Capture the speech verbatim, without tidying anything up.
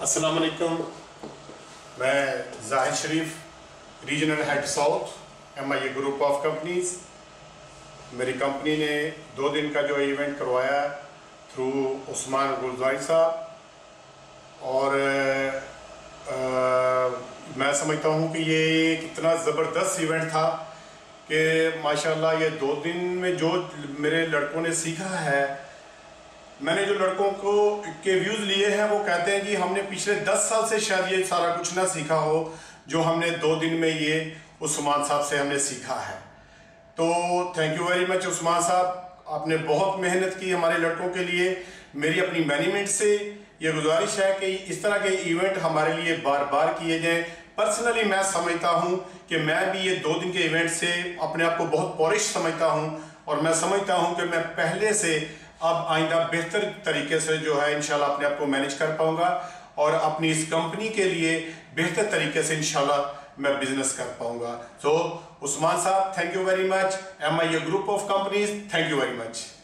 अस्सलाम वालेकुम, मैं Zahid Sharif, regional head south, M I A group of companies. मेरी कंपनी ने दो दिन का जो इवेंट करवाया थ्रू उस्मान गुलजारी साहब, और आ, मैं समझता हूँ कि ये कितना ज़बरदस्त इवेंट था कि माशाल्लाह ये दो दिन में जो मेरे लड़कों ने सीखा है, मैंने जो लड़कों को के व्यूज़ लिए हैं वो कहते हैं कि हमने पिछले दस साल से शायद ये सारा कुछ ना सीखा हो जो हमने दो दिन में ये उस्मान साहब से हमने सीखा है। तो thank you very much Usman साहब, आपने बहुत मेहनत की हमारे लड़कों के लिए। मेरी अपनी मैनेजमेंट से ये गुजारिश है कि इस तरह के इवेंट हमारे लिए बार बार किए जाएँ। पर्सनली मैं समझता हूँ कि मैं भी ये दो दिन के इवेंट से अपने आप को बहुत पॉलिश समझता हूँ, और मैं समझता हूँ कि मैं पहले से अब आइंदा बेहतर तरीके से जो है इंशाल्लाह अपने आप को मैनेज कर पाऊंगा और अपनी इस कंपनी के लिए बेहतर तरीके से इंशाल्लाह मैं बिजनेस कर पाऊंगा। सो उस्मान साहब, thank you very much. M I A group of companies, thank you very much.